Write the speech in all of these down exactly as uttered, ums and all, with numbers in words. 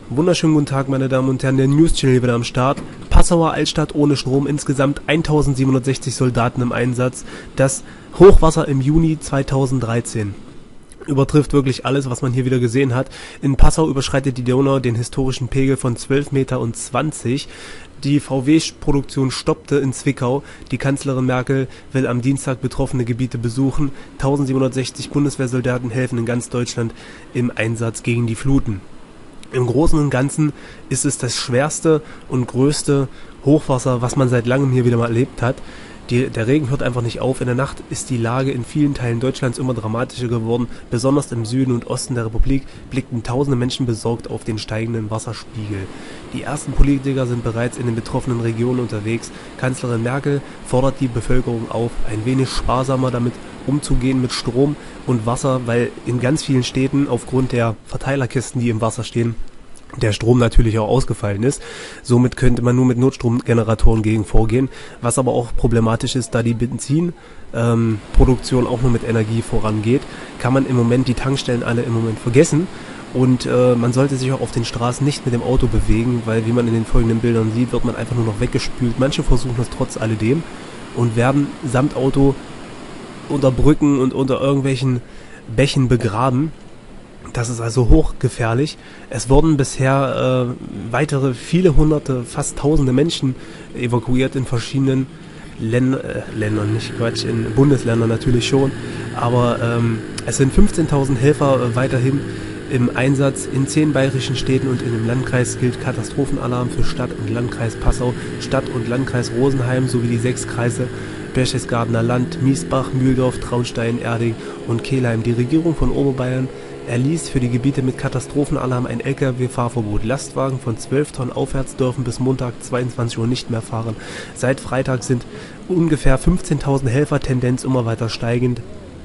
Wunderschönen guten Tag, meine Damen und Herren, der News-Channel wieder am Start. Passauer Altstadt ohne Strom, insgesamt eintausendsiebenhundertsechzig Soldaten im Einsatz. Das Hochwasser im Juni zweitausenddreizehn. Übertrifft wirklich alles, was man hier wieder gesehen hat. In Passau überschreitet die Donau den historischen Pegel von zwölf Meter und zwanzig. Die V W-Produktion stoppte in Zwickau. Die Kanzlerin Merkel will am Dienstag betroffene Gebiete besuchen. eintausendsiebenhundertsechzig Bundeswehrsoldaten helfen in ganz Deutschland im Einsatz gegen die Fluten. Im Großen und Ganzen ist es das schwerste und größte Hochwasser, was man seit langem hier wieder mal erlebt hat. Die, der Regen hört einfach nicht auf. In der Nacht ist die Lage in vielen Teilen Deutschlands immer dramatischer geworden. Besonders im Süden und Osten der Republik blickten tausende Menschen besorgt auf den steigenden Wasserspiegel. Die ersten Politiker sind bereits in den betroffenen Regionen unterwegs. Kanzlerin Merkel fordert die Bevölkerung auf, ein wenig sparsamer damit umzugehen mit Strom und Wasser, weil in ganz vielen Städten aufgrund der Verteilerkisten, die im Wasser stehen, der Strom natürlich auch ausgefallen ist. Somit könnte man nur mit Notstromgeneratoren gegen vorgehen, was aber auch problematisch ist, da die Benzinproduktion ähm, auch nur mit Energie vorangeht, kann man im Moment die Tankstellen alle im Moment vergessen und äh, man sollte sich auch auf den Straßen nicht mit dem Auto bewegen, weil wie man in den folgenden Bildern sieht, wird man einfach nur noch weggespült. Manche versuchen das trotz alledem und werden samt Auto unter Brücken und unter irgendwelchen Bächen begraben. Das ist also hochgefährlich. Es wurden bisher äh, weitere viele hunderte, fast tausende Menschen evakuiert in verschiedenen Län äh, Ländern, nicht Quatsch, in Bundesländern natürlich schon. Aber ähm, es sind fünfzehntausend Helfer äh, weiterhin im Einsatz. In zehn bayerischen Städten und in dem Landkreis gilt Katastrophenalarm für Stadt und Landkreis Passau, Stadt und Landkreis Rosenheim sowie die sechs Kreise Berchtesgadener Land, Miesbach, Mühldorf, Traunstein, Erding und Kelheim. Die Regierung von Oberbayern erließ für die Gebiete mit Katastrophenalarm ein L K W-Fahrverbot. Lastwagen von zwölf Tonnen aufwärts dürfen bis Montag zweiundzwanzig Uhr nicht mehr fahren. Seit Freitag sind ungefähr fünfzehntausend Helfer, Tendenz immer weiter steigend,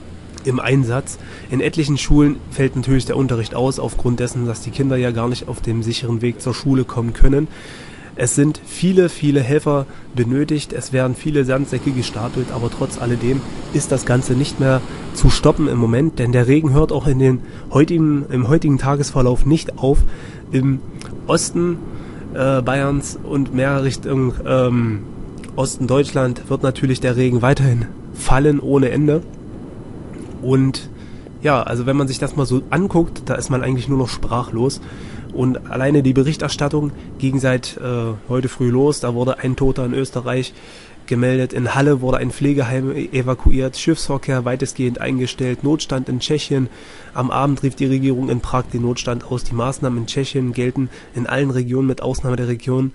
im Einsatz. In etlichen Schulen fällt natürlich der Unterricht aus, aufgrund dessen, dass die Kinder ja gar nicht auf dem sicheren Weg zur Schule kommen können. Es sind viele, viele Helfer benötigt, es werden viele Sandsäcke gestapelt, aber trotz alledem ist das Ganze nicht mehr zu stoppen im Moment, denn der Regen hört auch in den heutigen, im heutigen Tagesverlauf nicht auf. Im Osten äh, Bayerns und mehr Richtung ähm, Osten Deutschland wird natürlich der Regen weiterhin fallen ohne Ende. Und ja, also wenn man sich das mal so anguckt, da ist man eigentlich nur noch sprachlos. Und alleine die Berichterstattung ging seit äh, heute früh los. Da wurde ein Toter in Österreich gemeldet. In Halle wurde ein Pflegeheim evakuiert. Schiffsverkehr weitestgehend eingestellt. Notstand in Tschechien. Am Abend rief die Regierung in Prag den Notstand aus. Die Maßnahmen in Tschechien gelten in allen Regionen mit Ausnahme der Region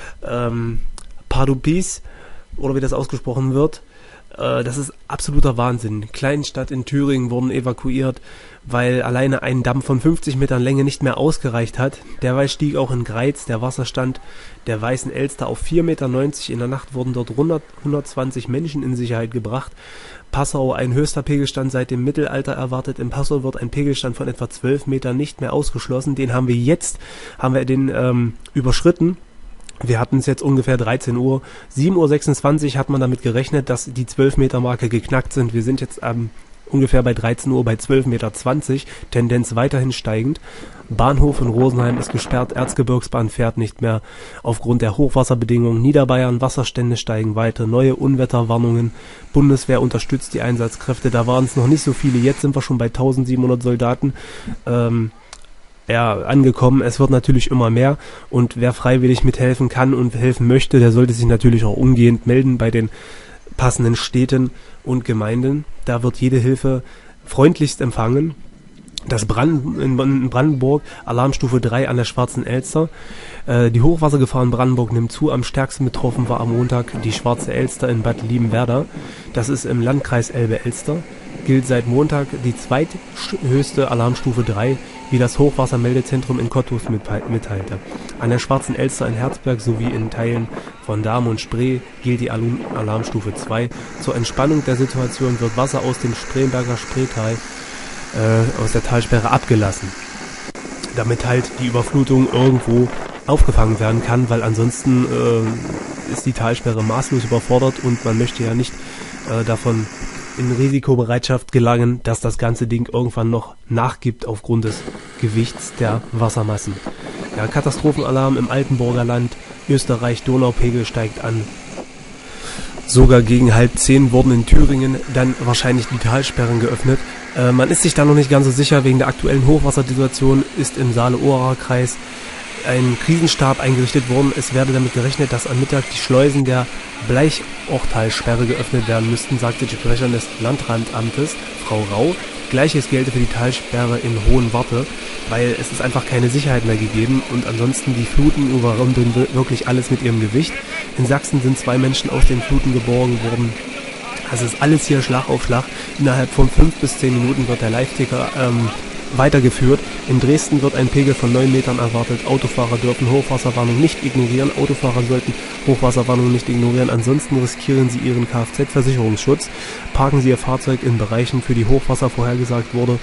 ähm, Pardubice, oder wie das ausgesprochen wird. Das ist absoluter Wahnsinn. Kleinstadt in Thüringen wurden evakuiert, weil alleine ein Damm von fünfzig Metern Länge nicht mehr ausgereicht hat. Derweil stieg auch in Greiz der Wasserstand der Weißen Elster auf vier Meter neunzig. In der Nacht wurden dort hundert, hundertzwanzig Menschen in Sicherheit gebracht. Passau, ein höchster Pegelstand seit dem Mittelalter erwartet. In Passau wird ein Pegelstand von etwa zwölf Metern nicht mehr ausgeschlossen. Den haben wir jetzt, haben wir den ähm, überschritten. Wir hatten es jetzt ungefähr dreizehn Uhr. sieben Uhr sechsundzwanzig hat man damit gerechnet, dass die zwölf Meter Marke geknackt sind. Wir sind jetzt ähm, ungefähr bei dreizehn Uhr bei zwölf Meter zwanzig, Tendenz weiterhin steigend. Bahnhof in Rosenheim ist gesperrt, Erzgebirgsbahn fährt nicht mehr aufgrund der Hochwasserbedingungen. Niederbayern, Wasserstände steigen weiter, neue Unwetterwarnungen. Bundeswehr unterstützt die Einsatzkräfte, da waren es noch nicht so viele, jetzt sind wir schon bei eintausendsiebenhundert Soldaten. Ähm, Ja, angekommen. Es wird natürlich immer mehr und wer freiwillig mithelfen kann und helfen möchte, der sollte sich natürlich auch umgehend melden bei den passenden Städten und Gemeinden. Da wird jede Hilfe freundlichst empfangen. Das Brand in Brandenburg, Alarmstufe drei an der Schwarzen Elster. Äh, die Hochwassergefahr in Brandenburg nimmt zu. Am stärksten betroffen war am Montag die Schwarze Elster in Bad Liebenwerda. Das ist im Landkreis Elbe-Elster. Gilt seit Montag die zweithöchste Alarmstufe drei, wie das Hochwassermeldezentrum in Cottbus mitteilte. An der Schwarzen Elster in Herzberg sowie in Teilen von Dahm und Spree gilt die Alarmstufe zwei. Zur Entspannung der Situation wird Wasser aus dem Spremberger Spreetal äh, aus der Talsperre abgelassen, damit halt die Überflutung irgendwo aufgefangen werden kann, weil ansonsten äh, ist die Talsperre maßlos überfordert und man möchte ja nicht äh, davon in Risikobereitschaft gelangen, dass das ganze Ding irgendwann noch nachgibt aufgrund des Gewichts der Wassermassen. Ja, Katastrophenalarm im Altenburger Land, Österreich, Donaupegel steigt an. Sogar gegen halb zehn wurden in Thüringen dann wahrscheinlich die Talsperren geöffnet. Äh, man ist sich da noch nicht ganz so sicher, wegen der aktuellen Hochwassersituation ist im Saale-Oberer-Kreis ein Krisenstab eingerichtet worden. Es werde damit gerechnet, dass am Mittag die Schleusen der Bleichochtalsperre geöffnet werden müssten, sagte die Sprecherin des Landratsamtes, Frau Rau. Gleiches gelte für die Talsperre in Hohenwarte, weil es ist einfach keine Sicherheit mehr gegeben und ansonsten die Fluten überrumpeln wirklich alles mit ihrem Gewicht. In Sachsen sind zwei Menschen aus den Fluten geborgen worden. Also ist alles hier Schlag auf Schlag. Innerhalb von fünf bis zehn Minuten wird der Live-Ticker ähm, weitergeführt. In Dresden wird ein Pegel von neun Metern erwartet. Autofahrer dürfen Hochwasserwarnung nicht ignorieren. Autofahrer sollten Hochwasserwarnung nicht ignorieren. Ansonsten riskieren sie ihren Kfz-Versicherungsschutz. Parken sie ihr Fahrzeug in Bereichen, für die Hochwasser vorhergesagt wurde.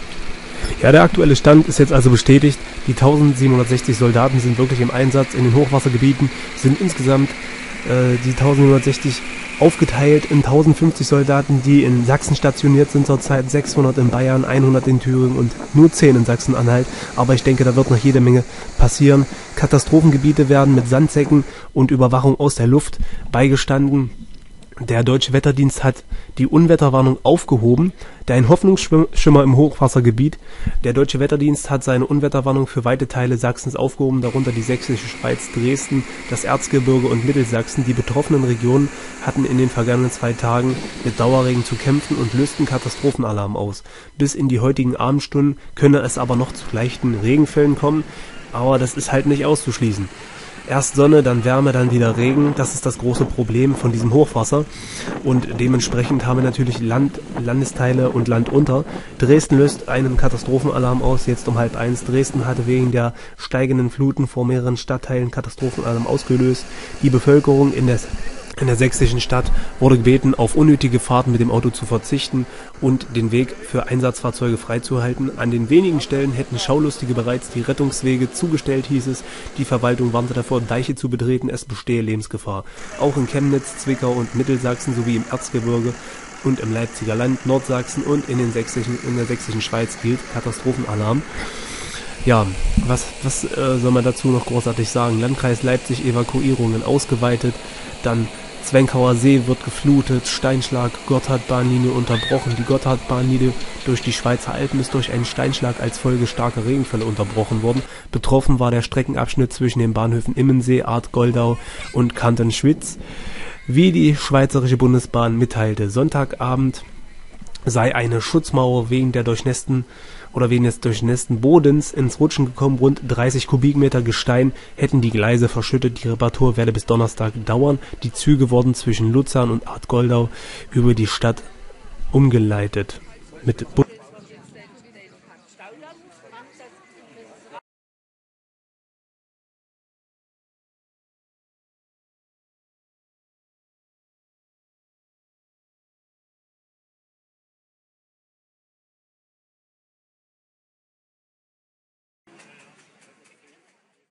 Ja, der aktuelle Stand ist jetzt also bestätigt. Die eintausendsiebenhundertsechzig Soldaten sind wirklich im Einsatz in den Hochwassergebieten. Sind insgesamt äh, die eintausendsiebenhundertsechzig aufgeteilt in tausendfünfzig Soldaten, die in Sachsen stationiert sind zurzeit, sechshundert in Bayern, hundert in Thüringen und nur zehn in Sachsen-Anhalt. Aber ich denke, da wird noch jede Menge passieren. Katastrophengebiete werden mit Sandsäcken und Überwachung aus der Luft beigestanden. Der Deutsche Wetterdienst hat die Unwetterwarnung aufgehoben. Der ein Hoffnungsschimmer im Hochwassergebiet. Der Deutsche Wetterdienst hat seine Unwetterwarnung für weite Teile Sachsens aufgehoben, darunter die Sächsische Schweiz, Dresden, das Erzgebirge und Mittelsachsen. Die betroffenen Regionen hatten in den vergangenen zwei Tagen mit Dauerregen zu kämpfen und lösten Katastrophenalarm aus. Bis in die heutigen Abendstunden könne es aber noch zu leichten Regenfällen kommen, aber das ist halt nicht auszuschließen. Erst Sonne, dann Wärme, dann wieder Regen. Das ist das große Problem von diesem Hochwasser. Und dementsprechend haben wir natürlich Land, Landesteile und Land unter. Dresden löst einen Katastrophenalarm aus, jetzt um halb eins. Dresden hatte wegen der steigenden Fluten vor mehreren Stadtteilen Katastrophenalarm ausgelöst. Die Bevölkerung in der In der sächsischen Stadt wurde gebeten, auf unnötige Fahrten mit dem Auto zu verzichten und den Weg für Einsatzfahrzeuge freizuhalten. An den wenigen Stellen hätten Schaulustige bereits die Rettungswege zugestellt, hieß es. Die Verwaltung warnte davor, Deiche zu betreten, es bestehe Lebensgefahr. Auch in Chemnitz, Zwickau und Mittelsachsen sowie im Erzgebirge und im Leipziger Land, Nordsachsen und in, den sächsischen, in der sächsischen Schweiz gilt Katastrophenalarm. Ja, was, was äh, soll man dazu noch großartig sagen? Landkreis Leipzig, Evakuierungen ausgeweitet, dann Zwenkauer See wird geflutet, Steinschlag, Gotthardbahnlinie unterbrochen. Die Gotthardbahnlinie durch die Schweizer Alpen ist durch einen Steinschlag als Folge starker Regenfälle unterbrochen worden. Betroffen war der Streckenabschnitt zwischen den Bahnhöfen Immensee, Arth-Goldau und Kantenschwitz. Wie die Schweizerische Bundesbahn mitteilte, Sonntagabend sei eine Schutzmauer wegen der durchnässten oder wegen des durchnässten Bodens ins Rutschen gekommen. Rund dreißig Kubikmeter Gestein hätten die Gleise verschüttet. Die Reparatur werde bis Donnerstag dauern. Die Züge wurden zwischen Luzern und Arth-Goldau über die Stadt umgeleitet. Mit